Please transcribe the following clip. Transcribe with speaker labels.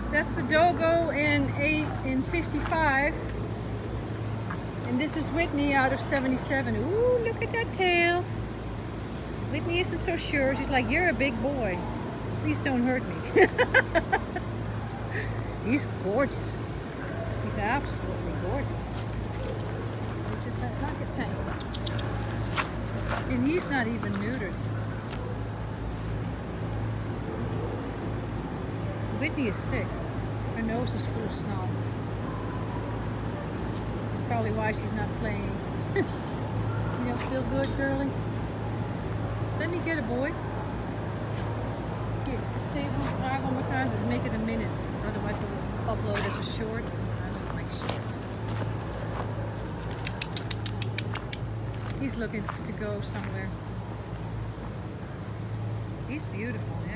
Speaker 1: That's the Dogo in 55. And this is Whitney out of 77. Ooh, look at that tail. Whitney isn't so sure. She's like, you're a big boy. Please don't hurt me. He's gorgeous. He's absolutely gorgeous. It's just that pocket tank. And he's not even neutered. Whitney is sick. Her nose is full of snot. That's probably why she's not playing. You don't feel good, girlie? Let me get a boy. Here, just say try one more time, but make it a minute. Otherwise it'll upload as a short. I don't like shorts. He's looking to go somewhere. He's beautiful.